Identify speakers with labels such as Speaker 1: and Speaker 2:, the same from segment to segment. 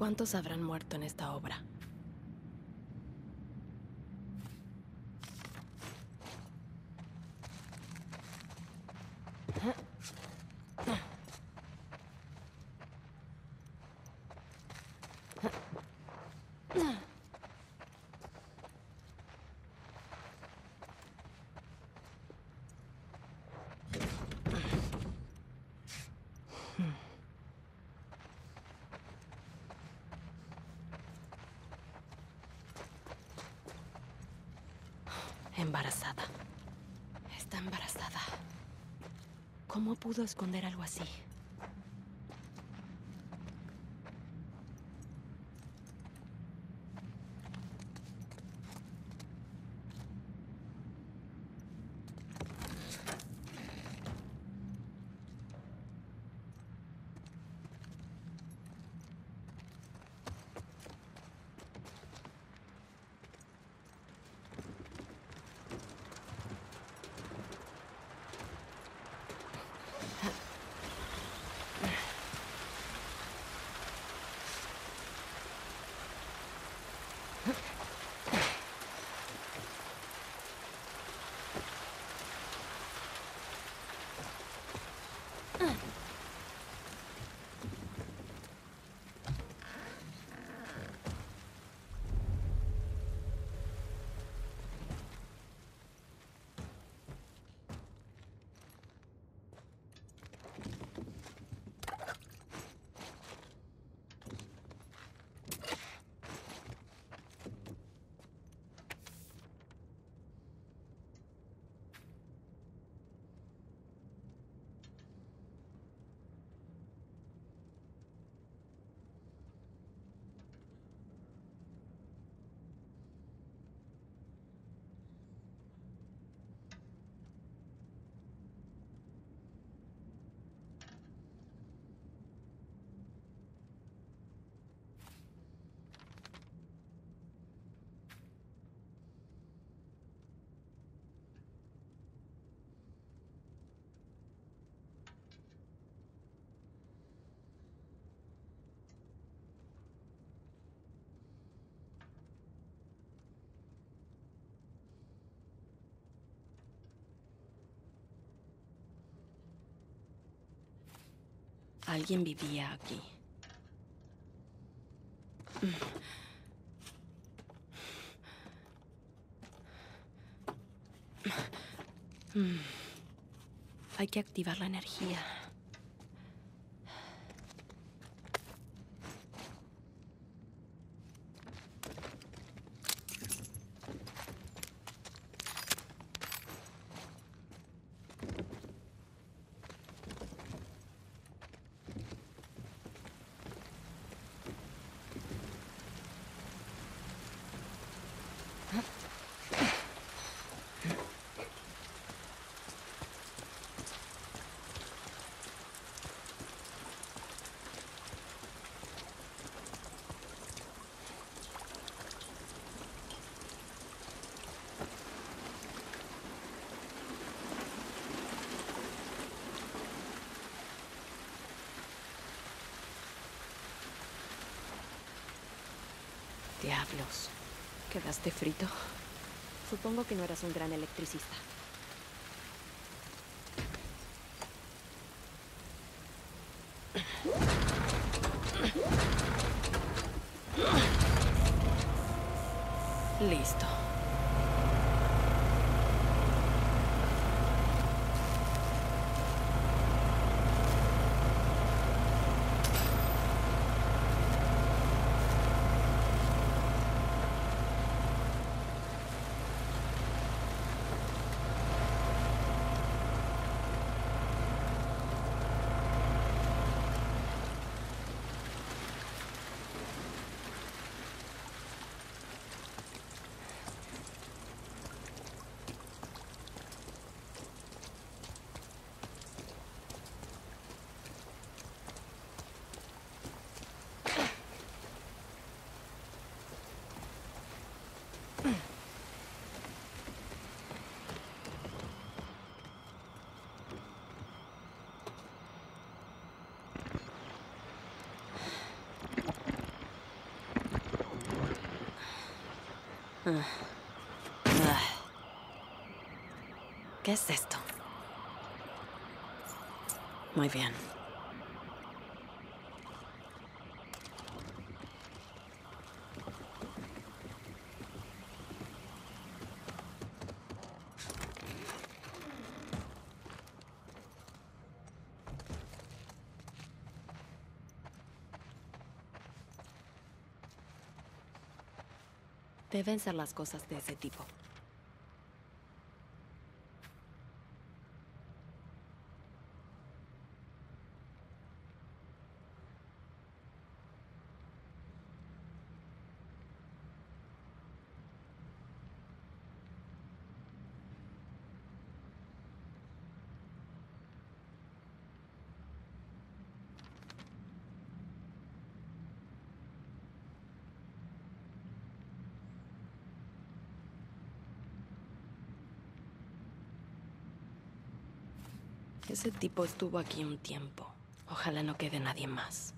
Speaker 1: ¿Cuántos habrán muerto en esta obra? Embarazada. Está embarazada. ¿Cómo pudo esconder algo así? Alguien vivía aquí. Hay que activar la energía. Diablos. ¿Quedaste frito?
Speaker 2: Supongo que no eras un gran electricista.
Speaker 1: Listo. Ah. Ah. ¿Qué es esto? Muy bien. Deben ser las cosas de ese tipo. Ese tipo estuvo aquí un tiempo. Ojalá no quede nadie más.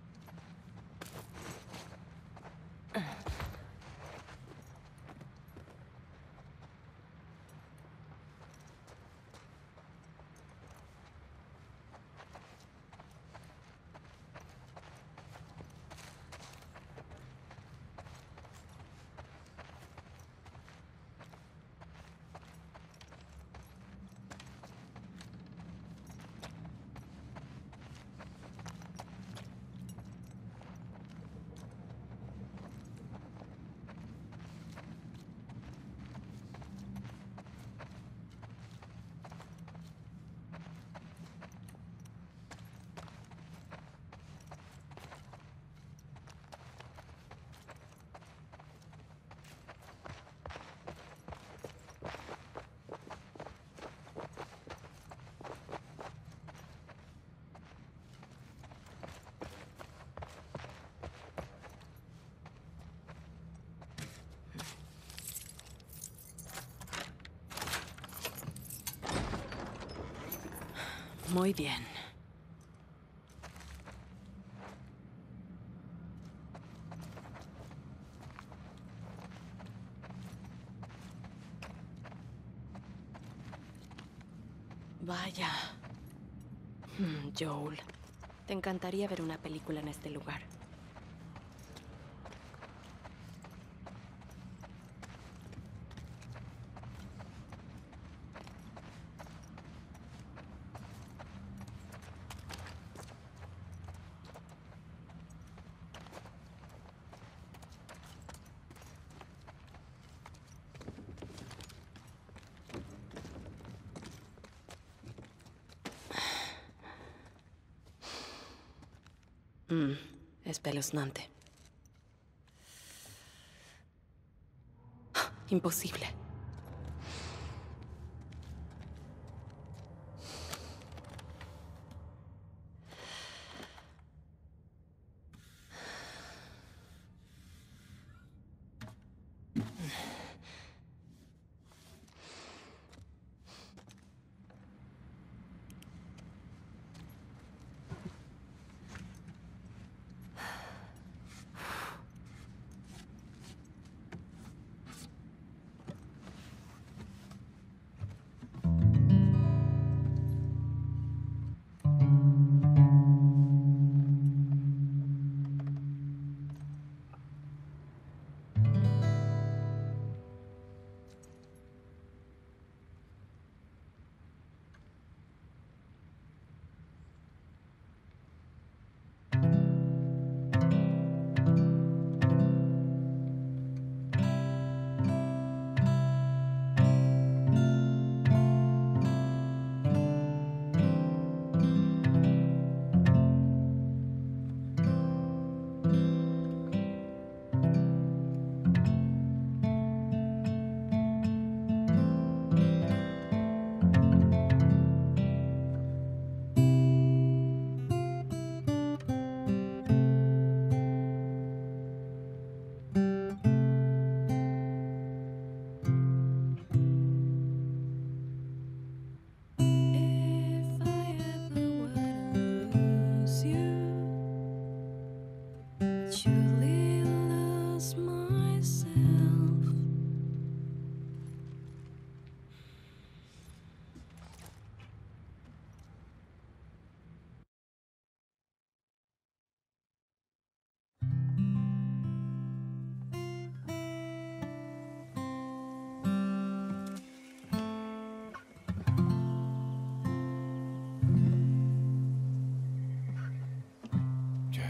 Speaker 1: Muy bien. Vaya. Joel, te encantaría ver una película en este lugar. Espeluznante. Imposible.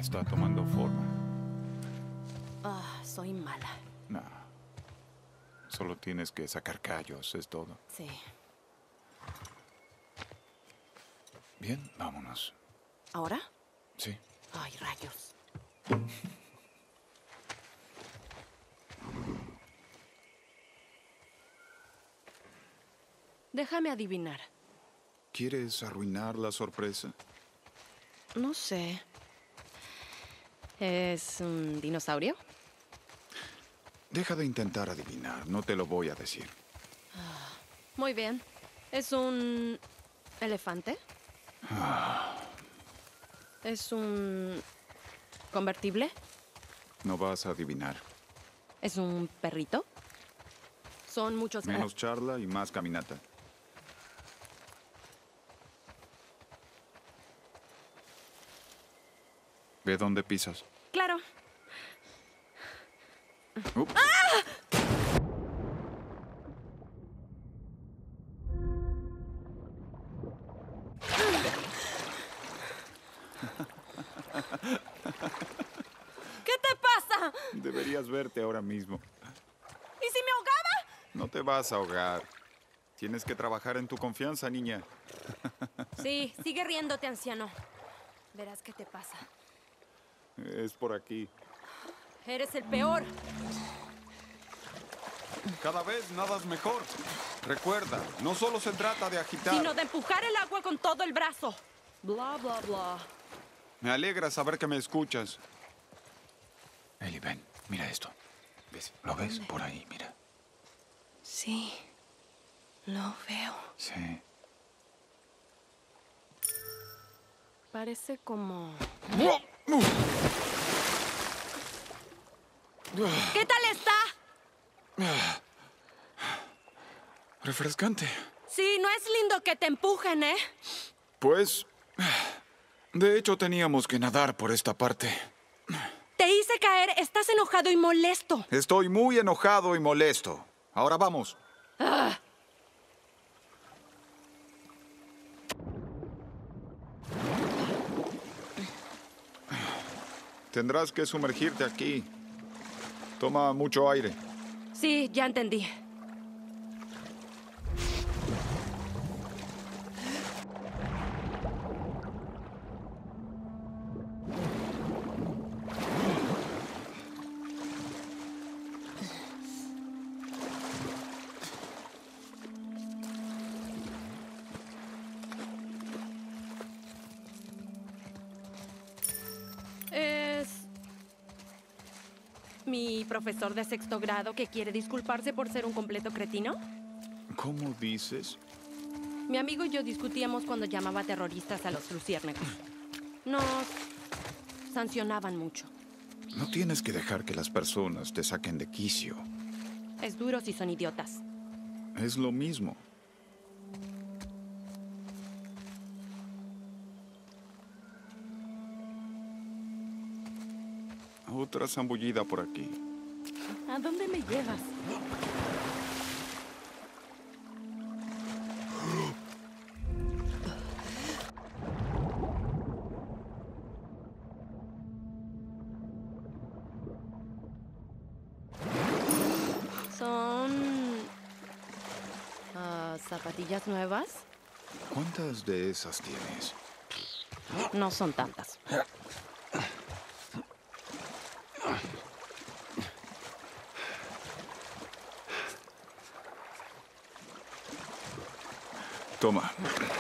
Speaker 3: está tomando forma.
Speaker 2: Ah, soy mala.
Speaker 3: No. Solo tienes que sacar callos, es todo.
Speaker 2: Sí.
Speaker 3: Bien, vámonos.
Speaker 2: ¿Ahora?
Speaker 3: Sí.
Speaker 2: Ay, rayos. Déjame adivinar.
Speaker 3: ¿Quieres arruinar la sorpresa?
Speaker 2: No sé. ¿Es un dinosaurio?
Speaker 3: Deja de intentar adivinar, no te lo voy a decir.
Speaker 2: Muy bien. ¿Es un elefante? ¿Es un convertible?
Speaker 3: No vas a adivinar.
Speaker 2: ¿Es un perrito? Son muchos...
Speaker 3: Menos charla y más caminata. Ve dónde pisas.
Speaker 2: Claro.
Speaker 3: Up.
Speaker 2: ¿Qué te pasa?
Speaker 3: Deberías verte ahora mismo.
Speaker 2: ¿Y si me ahogaba?
Speaker 3: No te vas a ahogar. Tienes que trabajar en tu confianza, niña.
Speaker 2: Sí, sigue riéndote, anciano. Verás qué te pasa.
Speaker 3: Es por aquí.
Speaker 2: Eres el peor.
Speaker 3: Cada vez nadas mejor. Recuerda, no solo se trata de agitar.
Speaker 2: Sino de empujar el agua con todo el brazo. Bla, bla, bla.
Speaker 3: Me alegra saber que me escuchas. Ellie, ven, mira esto. ¿Ves? ¿Lo ves?
Speaker 1: ¿Dónde?
Speaker 3: Por ahí, mira.
Speaker 1: Sí, lo veo.
Speaker 3: Sí.
Speaker 2: Parece como... ¿Qué tal está?
Speaker 3: Refrescante.
Speaker 2: Sí, no es lindo que te empujen, ¿eh?
Speaker 3: Pues... De hecho, teníamos que nadar por esta parte.
Speaker 2: Te hice caer, estás enojado y molesto.
Speaker 3: Estoy muy enojado y molesto. Ahora vamos. Tendrás que sumergirte aquí. Toma mucho aire.
Speaker 2: Sí, ya entendí. Es mi profesor de sexto grado que quiere disculparse por ser un completo cretino.
Speaker 3: ¿Cómo dices?
Speaker 2: Mi amigo y yo discutíamos cuando llamaba terroristas a los luciérnagos. Nos sancionaban mucho.
Speaker 3: No tienes que dejar que las personas te saquen de quicio.
Speaker 2: Es duro si son idiotas.
Speaker 3: Es lo mismo. Otra zambullida por aquí.
Speaker 2: ¿A dónde me llevas? Son... ¿zapatillas nuevas?
Speaker 3: ¿Cuántas de esas tienes?
Speaker 2: No son tantas.
Speaker 3: Toma.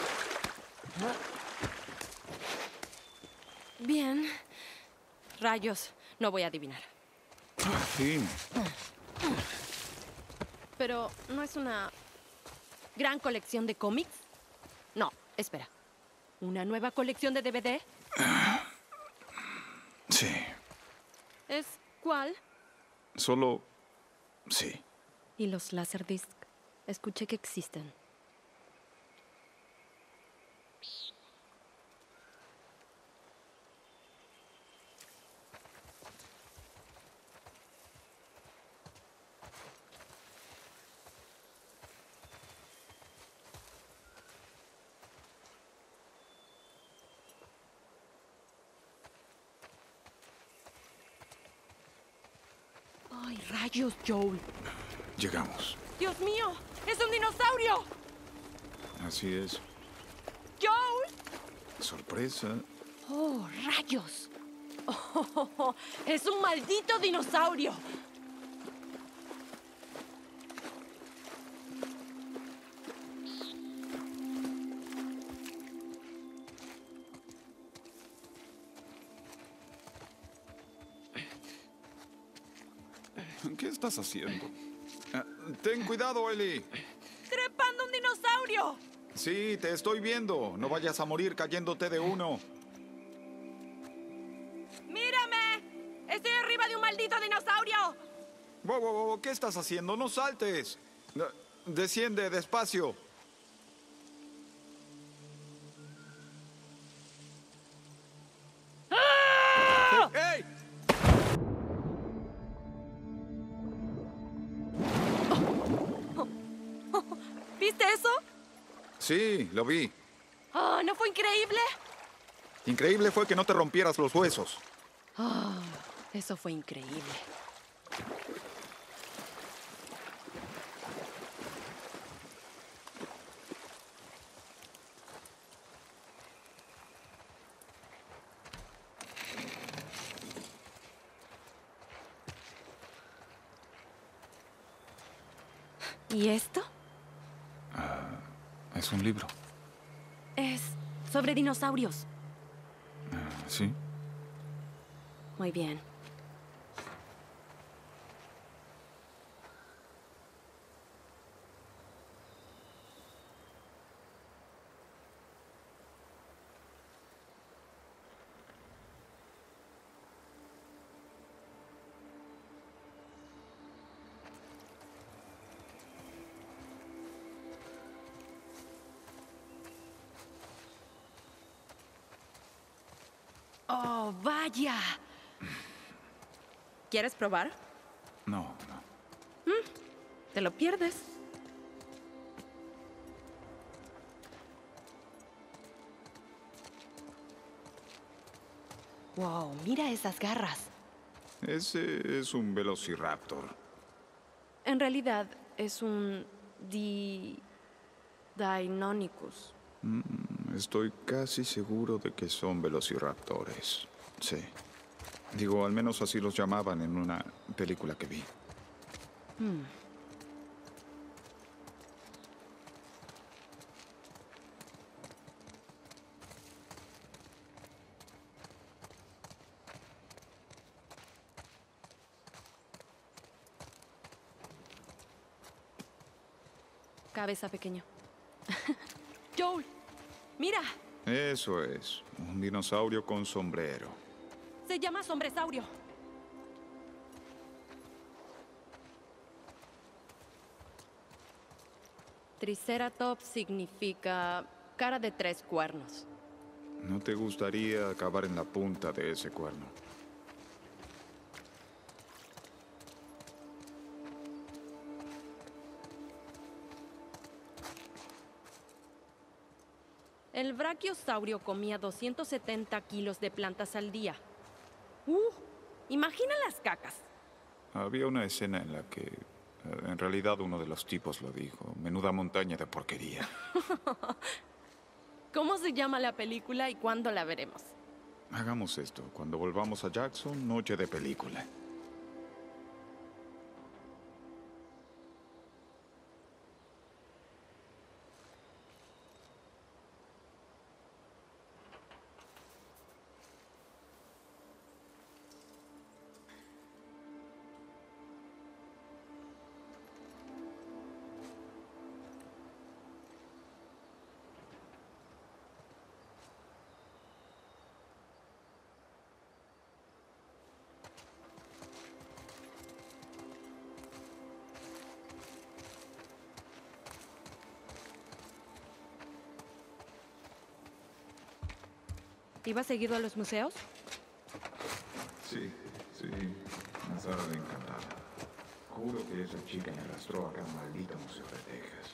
Speaker 2: Bien. Rayos, no voy a adivinar.
Speaker 3: Al fin.
Speaker 2: Pero, ¿no es una gran colección de cómics? No, espera. ¿Una nueva colección de DVD?
Speaker 3: Sí.
Speaker 2: ¿Es cuál?
Speaker 3: Solo... sí.
Speaker 2: Y los Laserdisc. Escuché que existen. rayos, Joel?
Speaker 3: Llegamos.
Speaker 2: ¡Dios mío! ¡Es un dinosaurio!
Speaker 3: Así es.
Speaker 2: ¡Joel!
Speaker 3: Sorpresa.
Speaker 2: ¡Oh, rayos! Oh, ¡es un maldito dinosaurio!
Speaker 3: ¿Qué estás haciendo? Ten cuidado, Ellie.
Speaker 2: ¡Trepando un dinosaurio!
Speaker 3: Sí, te estoy viendo. No vayas a morir cayéndote de uno.
Speaker 2: ¡Mírame! ¡Estoy arriba de un maldito dinosaurio!
Speaker 3: Wow, wow, wow, ¿qué estás haciendo? No saltes. Desciende despacio. ¡Ey!
Speaker 2: ¿Viste eso?
Speaker 3: Sí, lo vi.
Speaker 2: Oh, ¿no fue increíble?
Speaker 3: Increíble fue que no te rompieras los huesos.
Speaker 2: Oh, eso fue increíble. ¿Y esto?
Speaker 3: Es un libro.
Speaker 2: Es sobre dinosaurios.
Speaker 3: ¿Sí?
Speaker 2: Muy bien. ¡Oh, vaya! ¿Quieres probar?
Speaker 3: No, no.
Speaker 2: Te lo pierdes. Wow, mira esas garras.
Speaker 3: Ese es un velociraptor.
Speaker 2: En realidad es un Deinonychus.
Speaker 3: Estoy casi seguro de que son velociraptores. Sí. Digo, al menos así los llamaban en una película que vi.
Speaker 2: Cabeza pequeño. Joel, mira,
Speaker 3: Eso es, un dinosaurio con sombrero.
Speaker 2: se llama sombresaurio. Triceratops significa cara de 3 cuernos.
Speaker 3: ¿No te gustaría acabar en la punta de ese cuerno?
Speaker 2: El brachiosaurio comía 270 kilos de plantas al día. Imagina las cacas.
Speaker 3: Había una escena en la que, en realidad, uno de los tipos lo dijo. Menuda montaña de porquería.
Speaker 2: ¿Cómo se llama la película y cuándo la veremos?
Speaker 3: Hagamos esto. Cuando volvamos a Jackson, noche de película.
Speaker 2: ¿Ibas seguido a los museos?
Speaker 3: Sí, sí. Me sabe encantada. Juro que esa chica me arrastró a aquel maldito museo de Texas.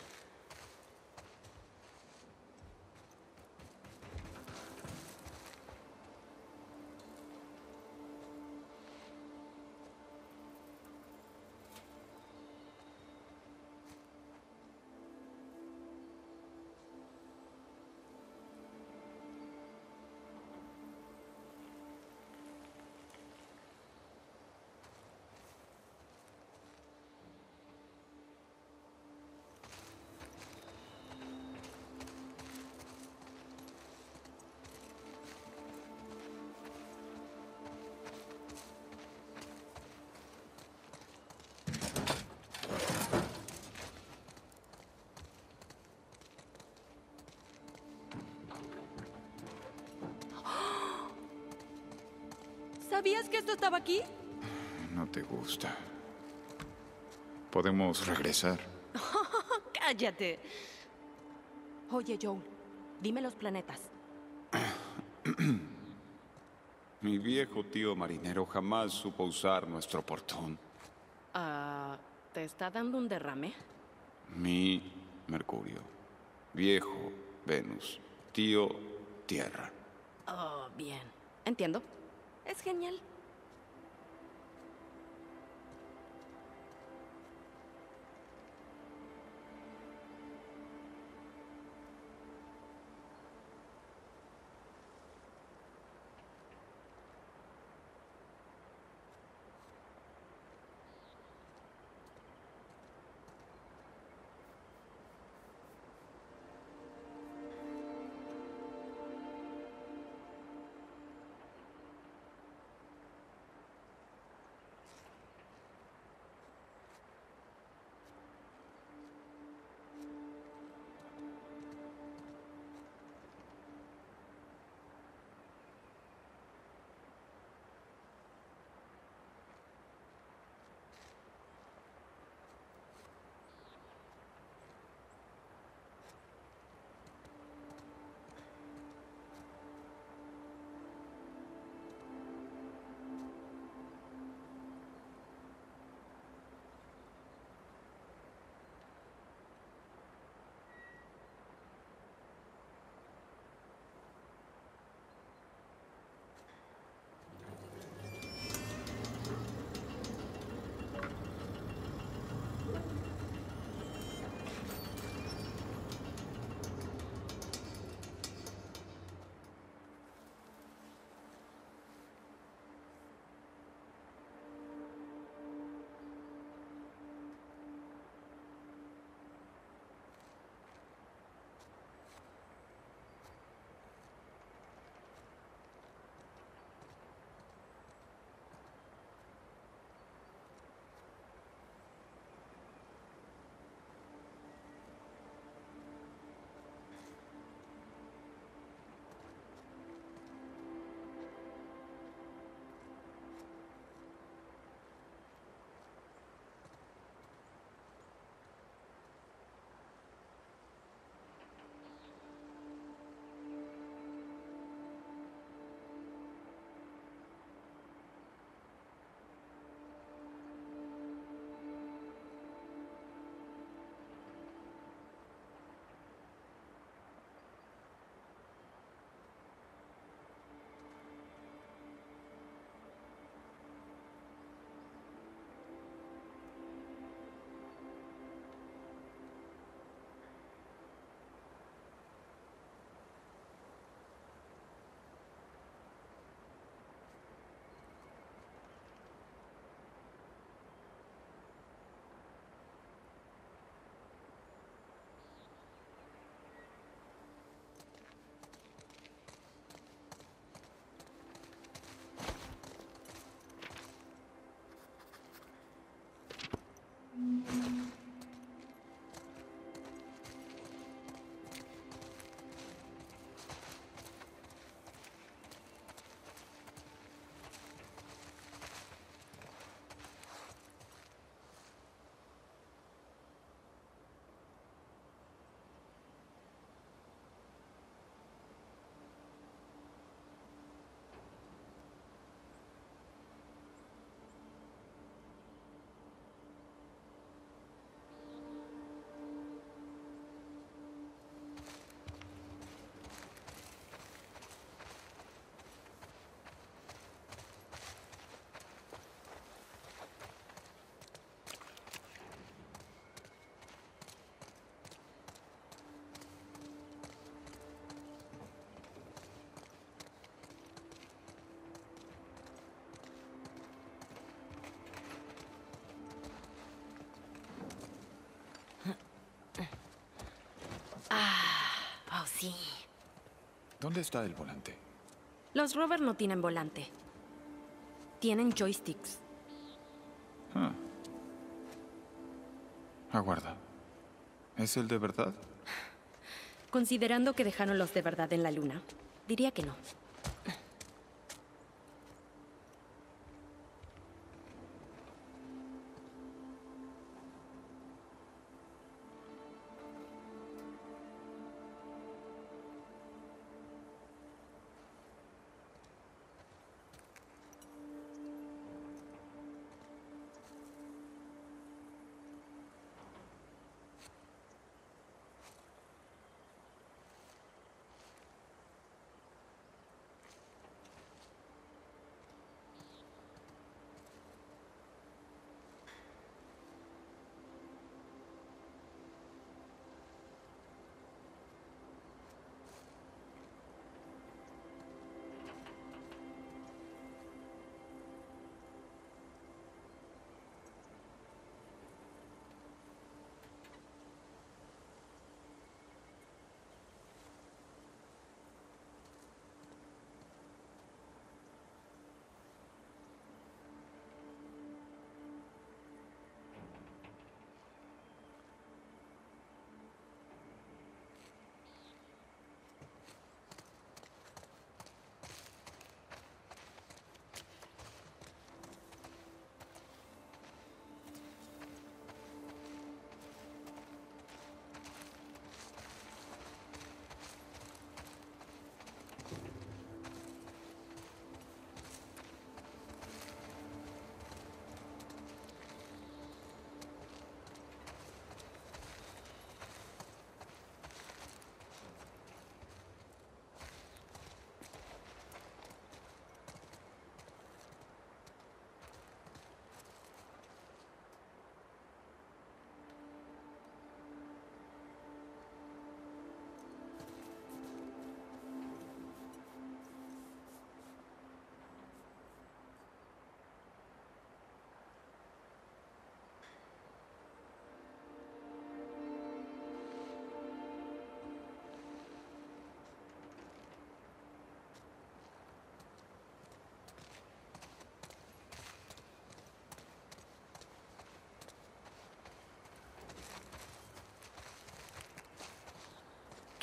Speaker 2: sabías que esto estaba aquí?
Speaker 3: No te gusta. Podemos regresar.
Speaker 2: ¡Cállate! Oye, Joel, dime los planetas.
Speaker 4: Mi viejo tío marinero jamás supo usar nuestro portón.
Speaker 2: ¿Te está dando un derrame?
Speaker 4: Mi Mercurio. Viejo Venus. Tío Tierra.
Speaker 2: Oh, bien. Entiendo. Es genial. Oh, sí.
Speaker 3: ¿Dónde está el volante?
Speaker 2: Los Rover no tienen volante. Tienen joysticks.
Speaker 3: Ah. Aguarda. ¿Es el de verdad?
Speaker 2: Considerando que dejaron los de verdad en la luna, diría que no.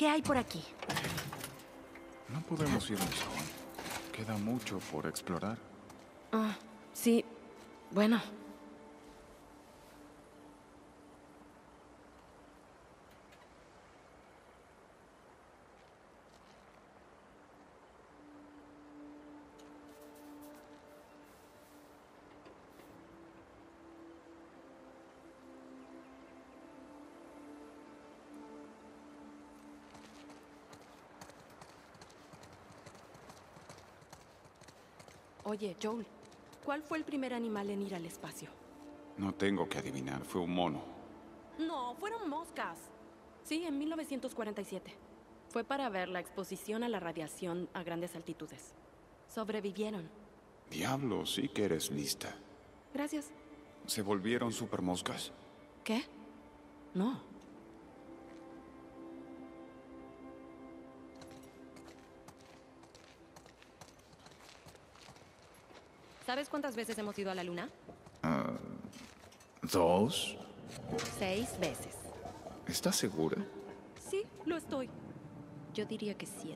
Speaker 2: ¿Qué hay por aquí?
Speaker 3: No podemos irnos aún. Queda mucho por explorar.
Speaker 2: Ah, sí. Bueno. Oye, Joel, ¿cuál fue el primer animal en ir al espacio?
Speaker 4: No tengo que adivinar, fue un mono.
Speaker 2: No, fueron moscas. Sí, en 1947. Fue para ver la exposición a la radiación a grandes altitudes. Sobrevivieron.
Speaker 4: Diablo, sí que eres lista.
Speaker 2: Gracias.
Speaker 4: ¿Se volvieron supermoscas?
Speaker 2: ¿Qué? No. ¿Sabes cuántas veces hemos ido a la luna?
Speaker 3: ¿2?
Speaker 2: 6 veces.
Speaker 3: ¿Estás segura?
Speaker 2: Sí, lo estoy. Yo diría que 7.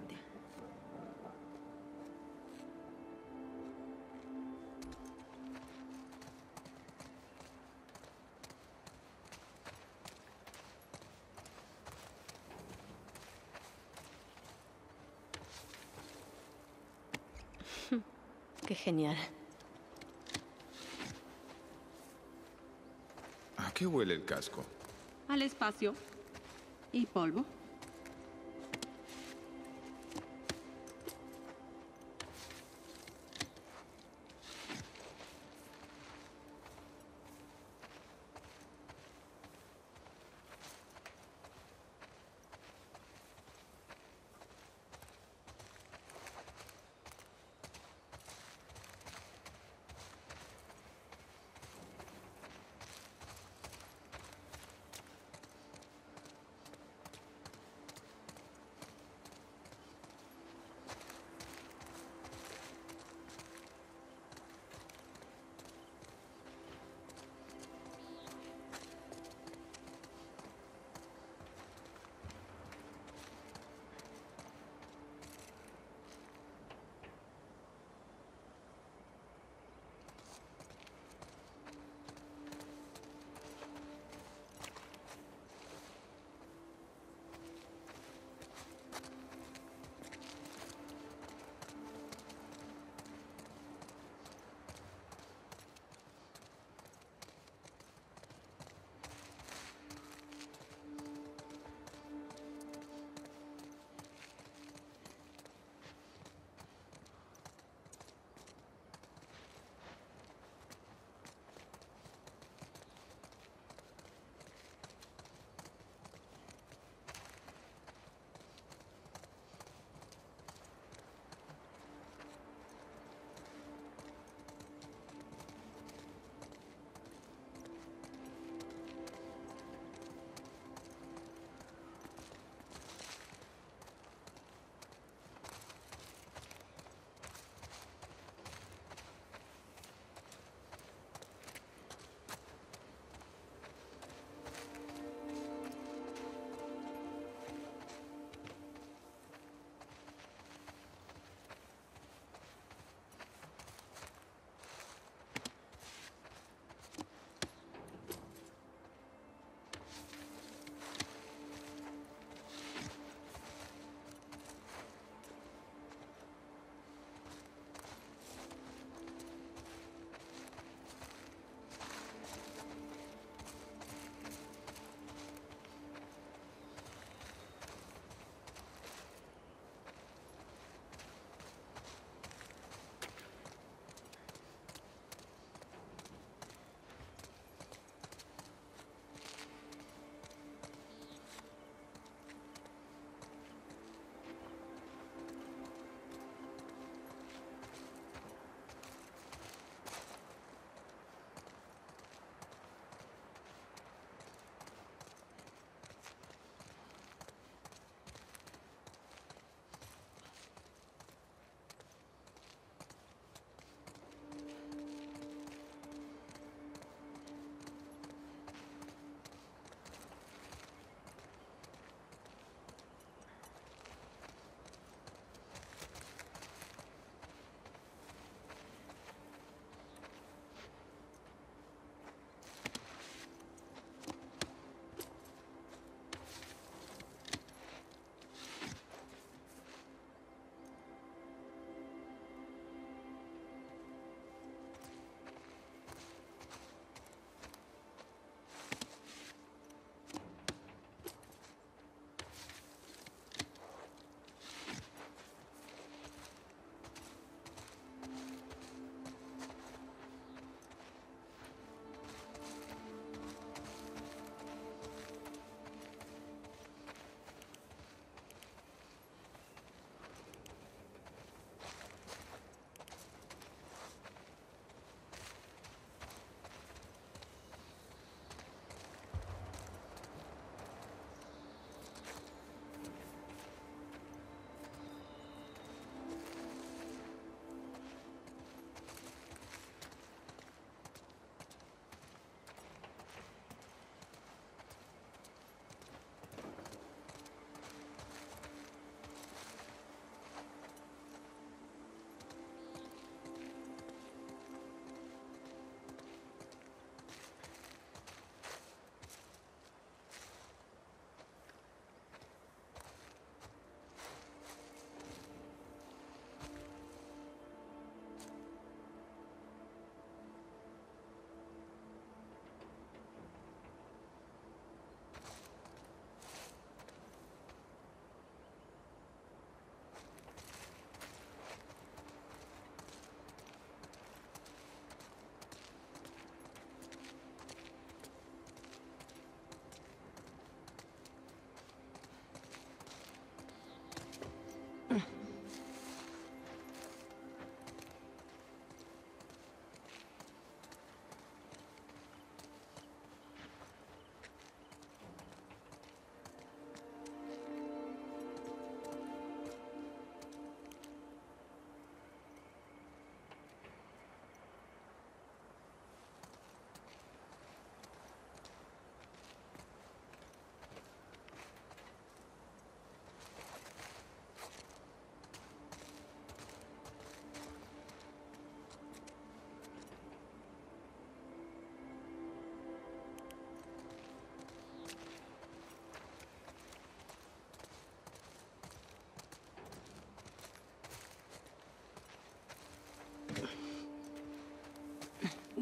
Speaker 2: Qué genial.
Speaker 3: ¿A qué huele el casco?
Speaker 5: Al espacio. ¿Y polvo?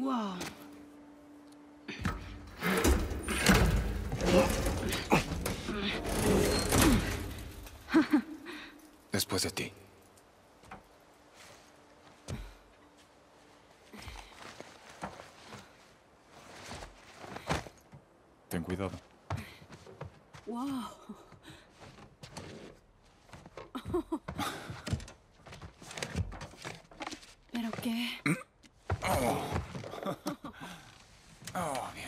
Speaker 5: Wow.
Speaker 3: Después de ti. Ten cuidado.
Speaker 5: Wow. ¿Pero qué?
Speaker 3: Oh, bien.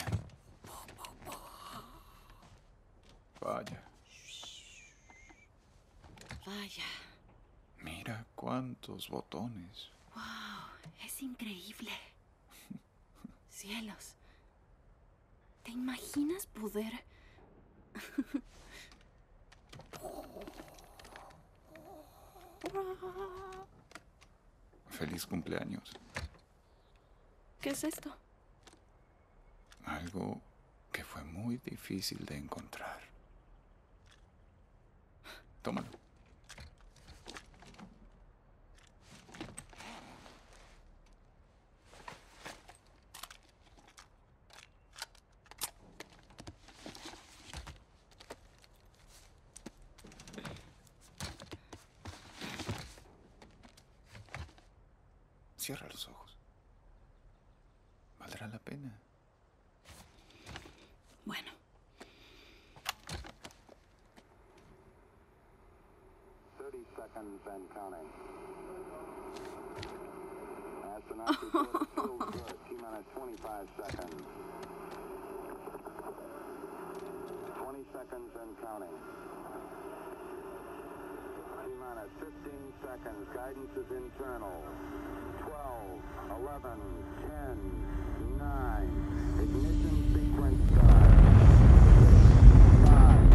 Speaker 3: Vaya.
Speaker 5: Vaya.
Speaker 3: Mira cuántos botones.
Speaker 5: Wow, es increíble. Cielos. ¿Te imaginas poder?
Speaker 3: Feliz cumpleaños.
Speaker 2: ¿Qué es esto?
Speaker 3: Algo que fue muy difícil de encontrar. Tómalo. Cierra los ojos. Valdrá la pena.
Speaker 5: Bueno.
Speaker 6: Seconds and counting. Astronaut report feels good. T-minus 25 seconds. 20 seconds and counting. T-minus 15 seconds. Guidance is internal. 12, 11, 10, 9. Ignition sequence start. 5,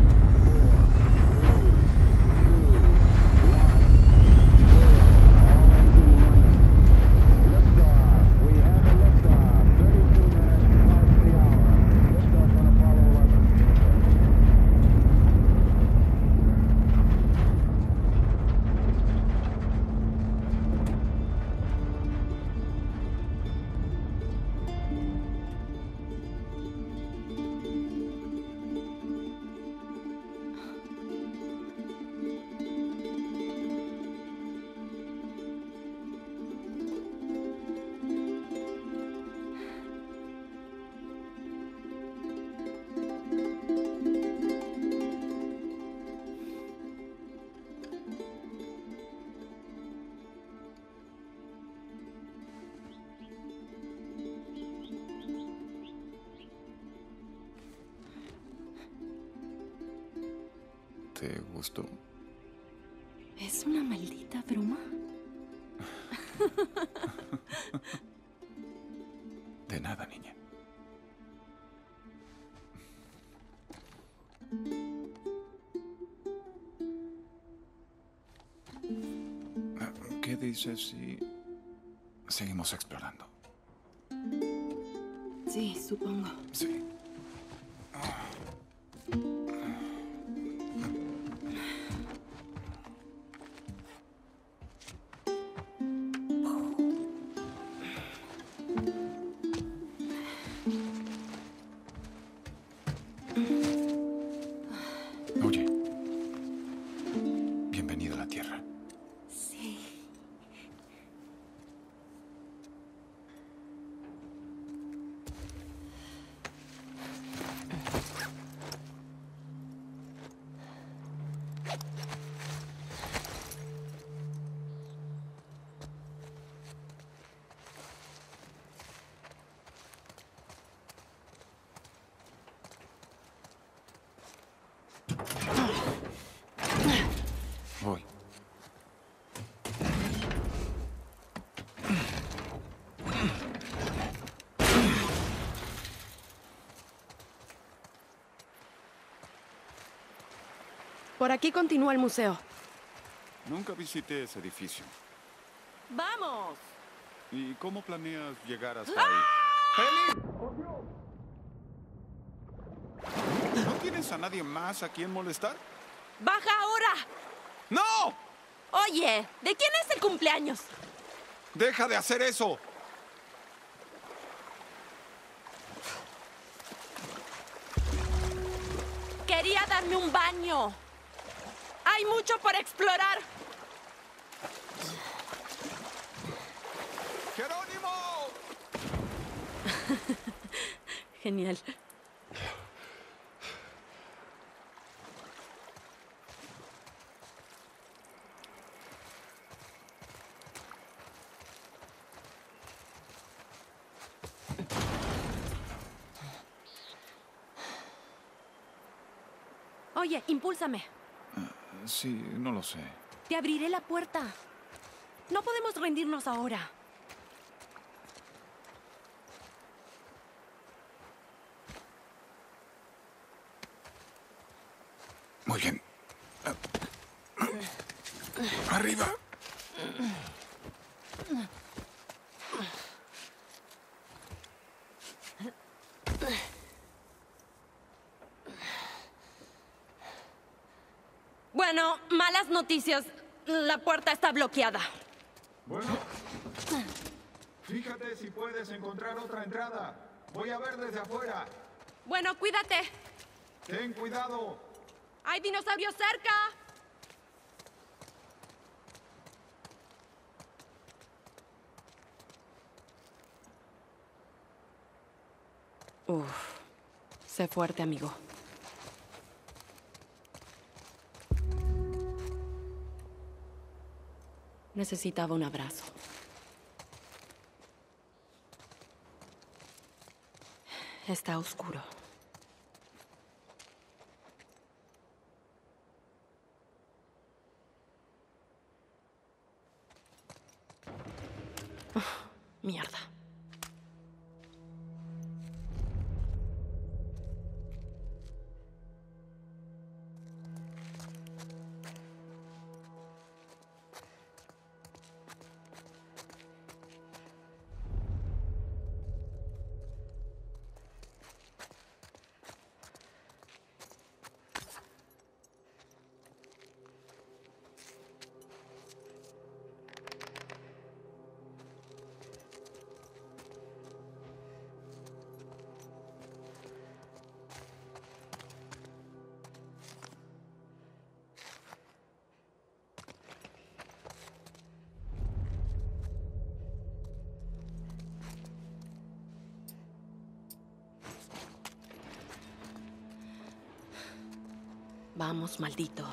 Speaker 3: ¿Te gustó?
Speaker 5: ¿Es una maldita broma?
Speaker 3: De nada, niña. ¿Qué dices si seguimos explorando?
Speaker 5: Sí, supongo.
Speaker 3: Sí. Oye, bienvenido a la Tierra.
Speaker 5: Sí.
Speaker 3: Voy.
Speaker 2: Por aquí continúa el museo.
Speaker 4: Nunca visité ese edificio.
Speaker 2: ¡Vamos!
Speaker 4: ¿Y cómo planeas llegar hasta ahí? ¡Eli! ¡Por Dios! ¿No tienes a nadie más a quien molestar?
Speaker 2: ¡Baja ahora!
Speaker 4: ¡No!
Speaker 2: Oye, ¿de quién es el cumpleaños?
Speaker 4: ¡Deja de hacer eso!
Speaker 2: darme un baño. Hay mucho por explorar.
Speaker 3: ¡Jerónimo!
Speaker 2: Genial. Oye, impúlsame.
Speaker 3: Sí, no lo sé.
Speaker 2: Te abriré la puerta. No podemos rendirnos ahora.
Speaker 3: Muy bien. Arriba.
Speaker 2: Bueno, malas noticias. La puerta está bloqueada.
Speaker 3: Bueno, fíjate si puedes encontrar otra entrada. Voy a ver desde afuera.
Speaker 2: Bueno, cuídate.
Speaker 3: Ten cuidado.
Speaker 2: ¡Hay dinosaurios cerca! Uf. Sé fuerte, amigo. Necesitaba un abrazo. Está oscuro. Mierda. Vamos, maldito.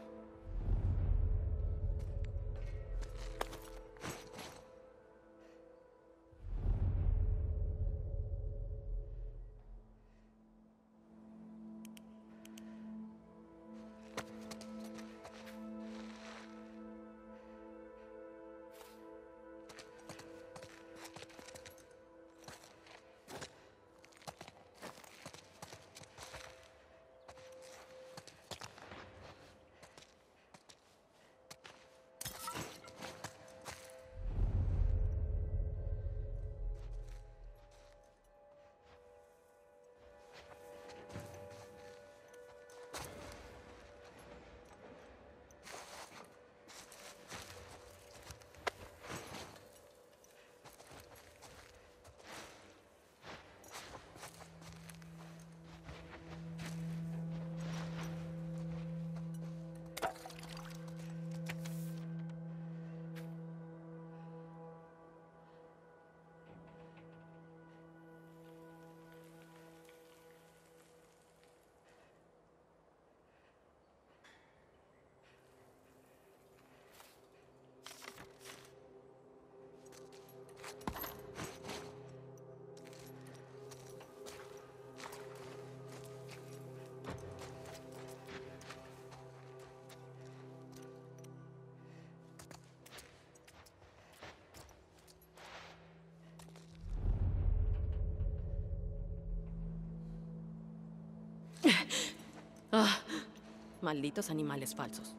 Speaker 2: Ah, malditos animales falsos.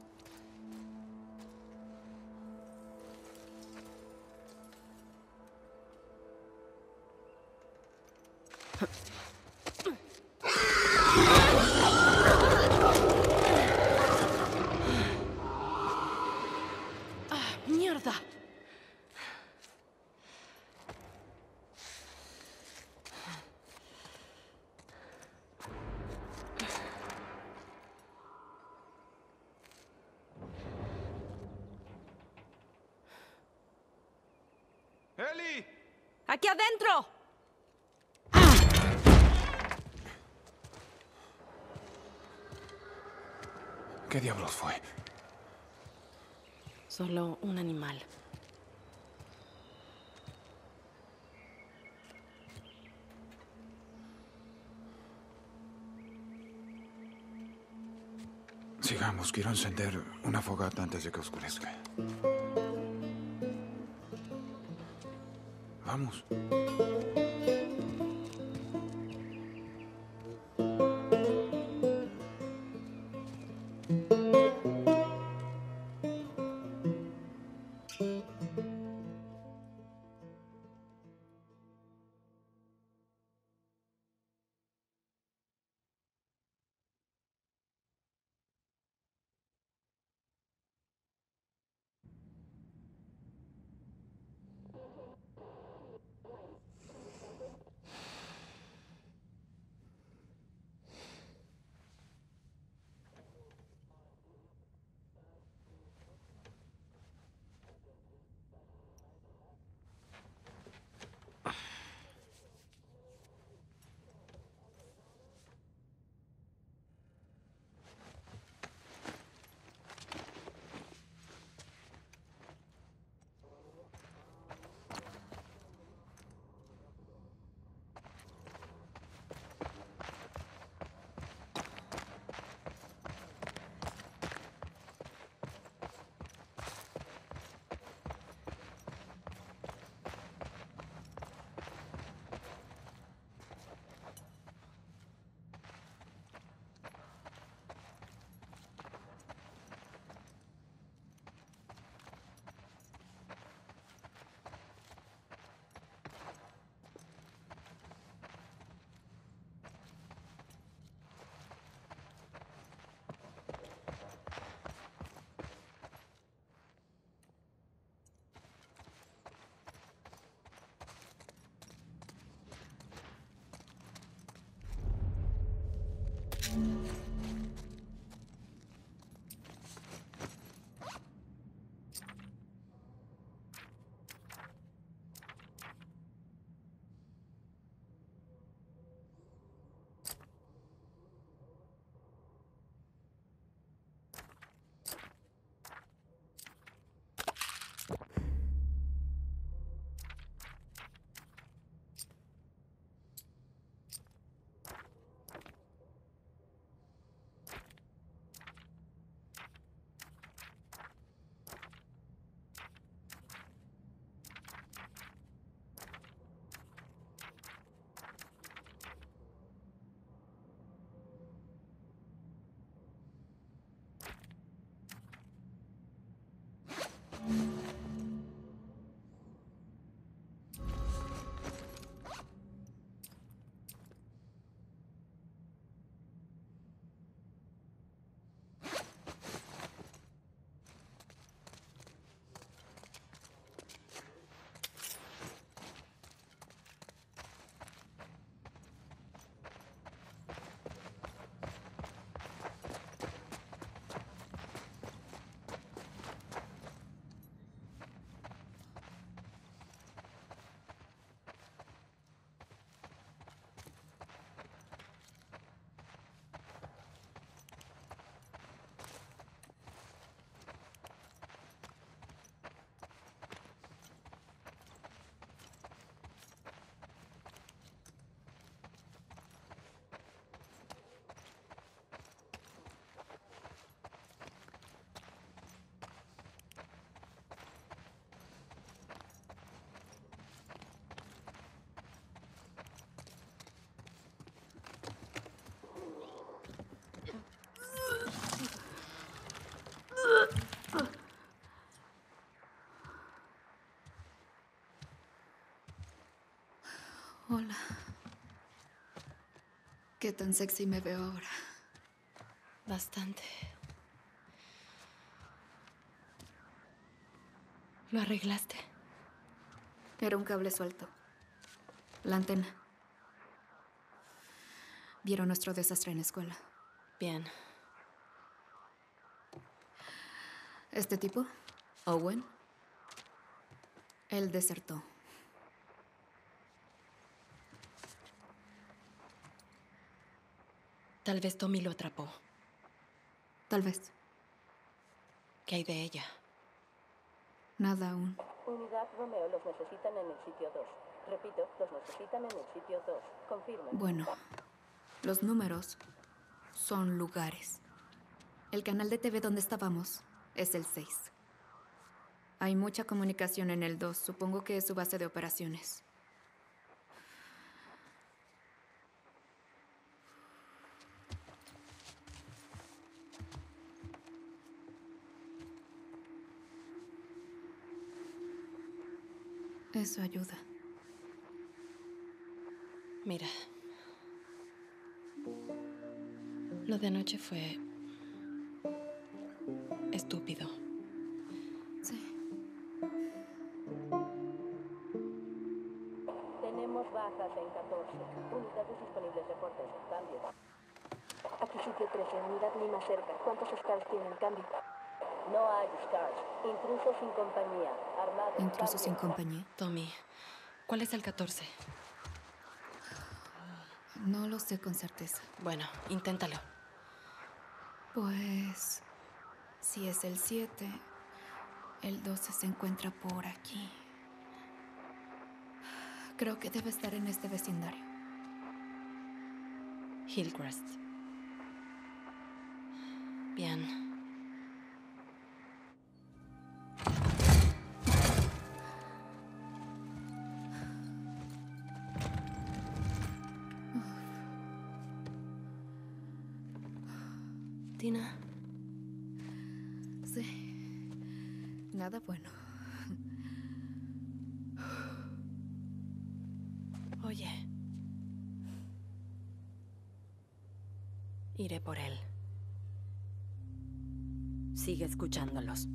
Speaker 2: Ah, mierda. ¡Aquí adentro!
Speaker 4: ¿Qué diablos fue?
Speaker 1: Solo un animal.
Speaker 3: Sigamos, quiero encender una fogata antes de que oscurezca. Vamos.
Speaker 5: Hola. ¿Qué tan sexy me veo ahora?
Speaker 1: Bastante. ¿Lo arreglaste?
Speaker 5: Era un cable suelto. La antena. ¿Vieron nuestro desastre en la escuela?
Speaker 1: Bien.
Speaker 5: Este tipo, Owen, él desertó.
Speaker 1: Tal vez Tommy lo atrapó.
Speaker 5: Tal vez.
Speaker 1: ¿Qué hay de ella?
Speaker 5: Nada aún.
Speaker 7: Unidad Romeo, los necesitan en el sitio 2. Repito, los necesitan en el sitio 2. Confirmen.
Speaker 5: Bueno, los números son lugares. El canal de TV donde estábamos es el 6. Hay mucha comunicación en el 2. Supongo que es su base de operaciones. Eso ayuda.
Speaker 1: Mira. Lo de anoche fue estúpido.
Speaker 5: Sí.
Speaker 7: Tenemos bajas en 14. Unidades disponibles, reportes. Cambio. Aquí sitio 13, unidad Lima cerca. ¿Cuántos scars tienen? Cambio. No hay scars. Intrusos sin compañía. Armados.
Speaker 5: Intrusos sin
Speaker 7: Cambio.
Speaker 5: compañía.
Speaker 1: Tommy, ¿cuál es el 14?
Speaker 5: No lo sé con certeza.
Speaker 1: Bueno, inténtalo.
Speaker 5: Pues... si es el 7, el 12 se encuentra por aquí. Creo que debe estar en este vecindario.
Speaker 1: Hillcrest. Bien. Tina,
Speaker 5: Sí. Nada bueno.
Speaker 1: oye. Iré por él. Sigue escuchándolos.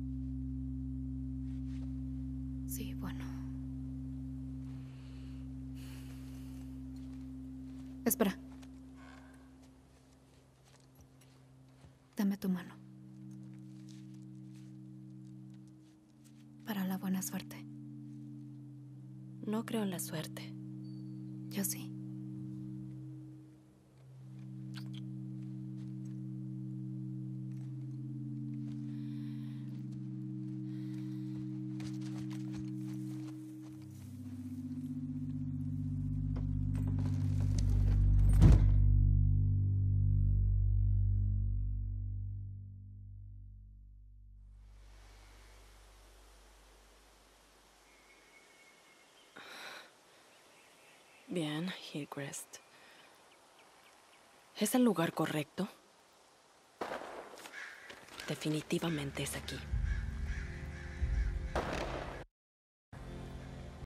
Speaker 5: Sí, bueno. Espera. Dame tu mano. Para la buena suerte.
Speaker 1: No creo en la suerte.
Speaker 5: Yo sí.
Speaker 1: Bien, Hillcrest. ¿Es el lugar correcto? Definitivamente es aquí.